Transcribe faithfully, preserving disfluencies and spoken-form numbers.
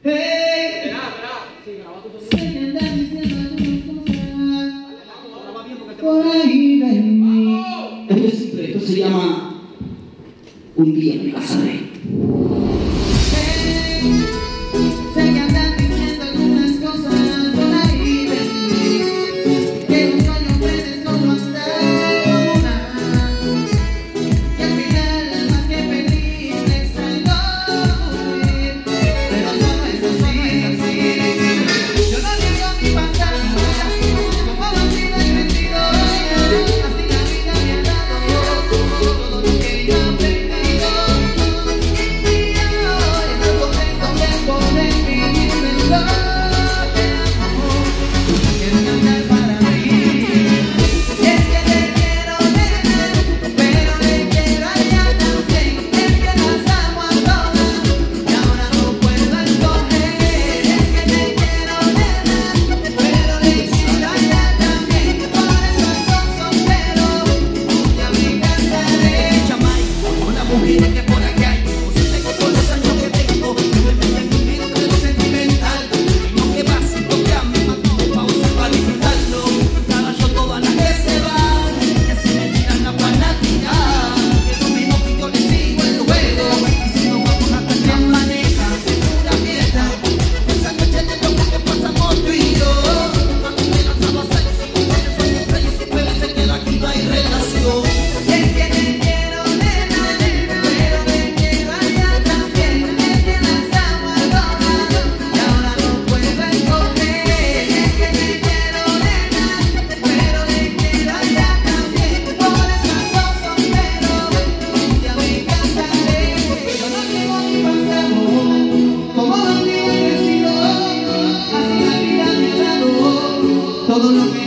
Hey, Espera, espera. Sí, graba tu sé sonido. que andas diciendo algunas cosas por ahí de mí. Esto es simple, esto se llama Un día me casaré. Hey, sé que andas diciendo algunas cosas por ahí de mí, que un sueño puede solo andar una, que al final más que feliz es algo sufrir, pero solo es así. Yo no niego mi pasado, como bandido he crecido, así la vida me ha dado todo lo que yo he aprendido, y ahora estoy contento de poder vivir en lo que amo, quiero cantar para mí. Y es que te quiero, nena, pero le quiero a ella también, es que las amo a todas y ahora no puedo escoger. Es que te quiero, nena, pero le quiero a ella también, por eso ando soltero, un día me casaré. Chamay, con las mujeres que por aquí hay, o si tengo todos los años que tengo, yo me metí en un lío de lo sentimental, y no que básico que a mí mató, pausa para disfrutarlo, cada yo todas las que se van, que si me tiran la fanática, que no me enojo y yo le sigo el juego, y si nos vamos a tener maneja, pura fiesta, esa noche de loco que pasamos tú y yo, a mí me lanzaba seis, cinco veces son estrellas y pero se queda aquí no hay relación. Es que te quiero, nena, pero le quiero a ella también, es que las amo a todas y ahora no puedo escoger. Es que te quiero, nena, pero le quiero a ella también, por eso ando soltero, un día me casaré. Yo no niego mi pasado, como bandido he crecido, así la vida me ha dado todo lo que